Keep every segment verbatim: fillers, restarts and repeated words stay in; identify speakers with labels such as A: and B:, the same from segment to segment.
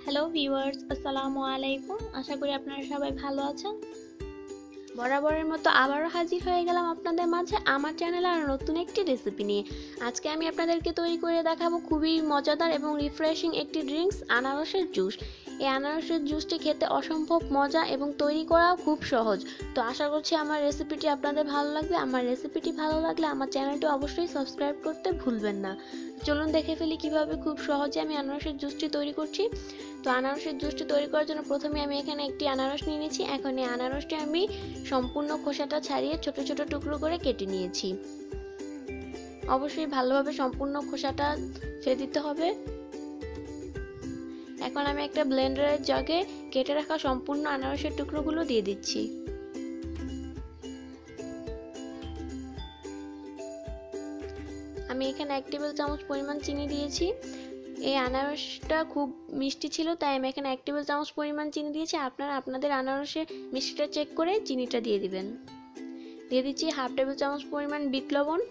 A: Hello viewers, আসসালামু আলাইকুম। আশা করি আপনারা সবাই ভালো আছেন। বরাবরের মতো আবারও হাজির হয়ে গেলাম আপনাদের মাঝে আমার চ্যানেলে আর নতুন একটি রেসিপি নিয়ে। আজকে আমি আপনাদেরকে তৈরি করে দেখাবো খুবই মজাদার এবং রিফ্রেশিং একটি ড্রিঙ্কস, আনারসের জুস। এই আনারসের জুসটি খেতে অসম্ভব মজা এবং তৈরি করাও খুব সহজ। তো আশা করছি আমার রেসিপিটি আপনাদের ভালো লাগবে। আমার রেসিপিটি ভালো লাগলে আমার চ্যানেলটি অবশ্যই সাবস্ক্রাইব করতে ভুলবেন না। চলুন দেখে ফেলি কিভাবে খুব সহজে আমি আনারসের জুসটি তৈরি করছি। তো আনারসের জুসটি তৈরি করার জন্য প্রথমে আমি এখানে একটি আনারস নিয়ে নিয়েছি। এখন এই আনারসটি আমি সম্পূর্ণ খোসাটা ছাড়িয়ে ছোট ছোট টুকরো করে কেটে নিয়েছি। অবশ্যই ভালোভাবে সম্পূর্ণ খোসাটা ফেলে দিতে হবে। এখন আমি একটা ব্লেন্ডারের জাগে কেটে রাখা সম্পূর্ণ আনারসের টুকরোগুলো দিয়ে দিচ্ছি। আমি এখানে এক টেবিল চামচ পরিমাণ চিনি দিয়েছি। এই আনারসটা খুব মিষ্টি ছিল, তাই আমি এখানে এক টেবিল চামচ পরিমাণ চিনি দিয়েছি। আপনারা আপনাদের আনারসের মিষ্টিটা চেক করে চিনিটা দিয়ে দিবেন। দিয়ে দিচ্ছি হাফ টেবিল চামচ পরিমাণ বিট লবণ,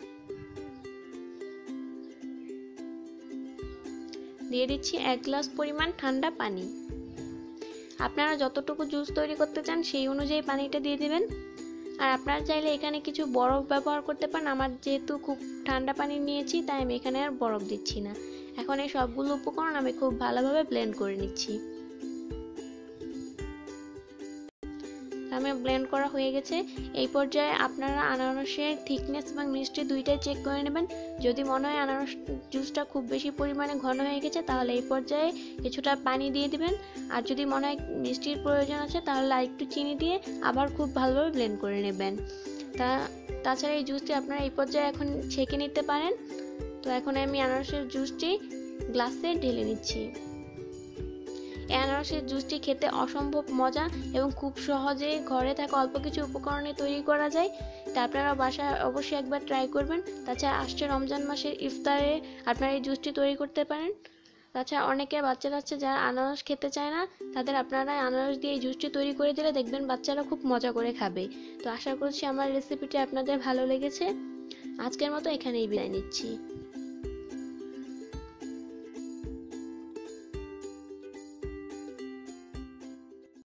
A: দিয়ে দিচ্ছি এক গ্লাস পরিমাণ ঠান্ডা পানি। আপনারা যতটুকু জুস তৈরি করতে চান সেই অনুযায়ী পানিটা দিয়ে দিবেন। আর আপনারা চাইলে এখানে কিছু বরফ ব্যবহার করতে পারেন। আমার যেহেতু খুব ঠান্ডা পানি নিয়েছি তাই আমি এখানে আর বরফ দিচ্ছি না। এখন এই সবগুলো উপকরণ আমি খুব ভালোভাবে ব্লেন্ড করে নিচ্ছি। আমার ব্লেন্ড করা হয়ে গেছে। এই পর্যায়ে আপনারা আনারসের থিকনেস এবং মিষ্টি দুইটাই চেক করে নেবেন। যদি মনে হয় আনারস জুসটা খুব বেশি পরিমাণে ঘন হয়ে গেছে তাহলে এই পর্যায়ে কিছুটা পানি দিয়ে দিবেন। আর যদি মনে হয় মিষ্টির প্রয়োজন আছে তাহলে আর একটু চিনি দিয়ে আবার খুব ভালোভাবে ব্লেন্ড করে নেবেন। তা তাছাড়া এই জুসটি আপনারা এই পর্যায়ে এখন ছেঁকে নিতে পারেন। তো এখন আমি আনারসের জুসটি গ্লাসে ঢেলে নিচ্ছি। এই আনারসের জুসটি খেতে অসম্ভব মজা এবং খুব সহজে ঘরে থাকা অল্প কিছু উপকরণে তৈরি করা যায়। তা আপনারা বাসায় অবশ্যই একবার ট্রাই করবেন। তাছাড়া আসছে রমজান মাসের ইফতারে আপনারা এই জুসটি তৈরি করতে পারেন। তাছাড়া অনেকে বাচ্চারা আছে যারা আনারস খেতে চায় না, তাদের আপনারা আনারস দিয়ে এই জুসটি তৈরি করে দিলে দেখবেন বাচ্চারা খুব মজা করে খাবে। তো আশা করছি আমার রেসিপিটি আপনাদের ভালো লেগেছে। আজকের মতো এখানেই বিদায় নিচ্ছি।